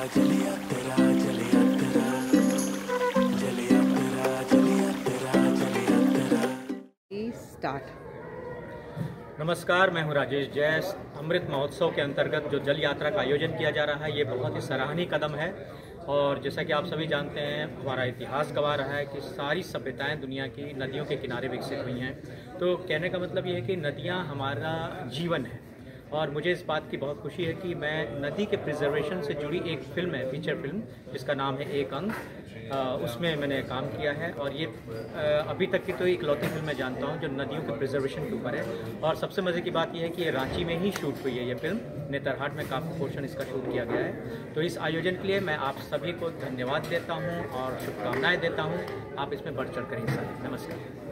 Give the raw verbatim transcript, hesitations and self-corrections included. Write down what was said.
जलिया तेरा जलिया तेरा जलिया तेरा जलिया तेरा जलिया तेरा स्टार्ट। नमस्कार, मैं हूं राजेश जैस। अमृत महोत्सव के अंतर्गत जो जल यात्रा का आयोजन किया जा रहा है, ये बहुत ही सराहनीय कदम है। और जैसा कि आप सभी जानते हैं, हमारा इतिहास गवाह रहा है कि सारी सभ्यताएं दुनिया की नदियों के किनारे विकसित हुई हैं। तो कहने का मतलब ये है कि नदियां हमारा जीवन है। और मुझे इस बात की बहुत खुशी है कि मैं नदी के प्रिजर्वेशन से जुड़ी एक फिल्म है, फीचर फिल्म, जिसका नाम है एक अंग, आ, उसमें मैंने काम किया है। और ये आ, अभी तक की तो इकलौती फिल्म मैं जानता हूँ जो नदियों के प्रिजर्वेशन के ऊपर है। और सबसे मज़े की बात यह है कि ये रांची में ही शूट हुई है। ये फिल्म नेतरहाट में काफ़ी पोर्शन इसका शूट किया गया है। तो इस आयोजन के लिए मैं आप सभी को धन्यवाद देता हूँ और शुभकामनाएँ देता हूँ। आप इसमें बढ़ चढ़ कर हिस्सा लें। नमस्कार।